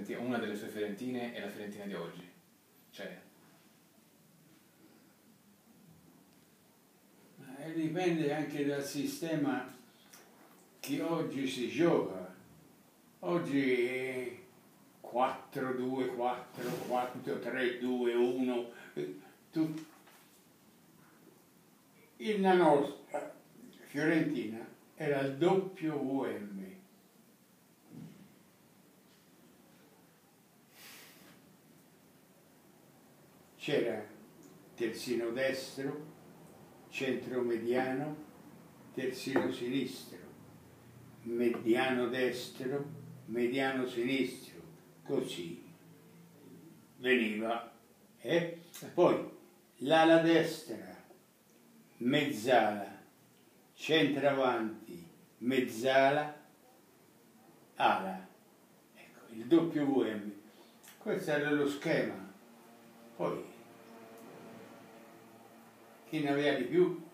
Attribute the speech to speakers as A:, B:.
A: Fiorentina, una delle sue Fiorentine è la Fiorentina di oggi. Cioè,
B: dipende anche dal sistema che oggi si gioca. Oggi è 4-2-4, 4-3-2-1. La nostra Fiorentina era il doppio VM. C'era terzino destro, centro mediano, terzino sinistro, mediano destro, mediano sinistro, così veniva. Poi l'ala destra, mezzala, centravanti, mezzala, ala. Ecco, il doppio VM. Questo era lo schema. Poi chi ne aveva di più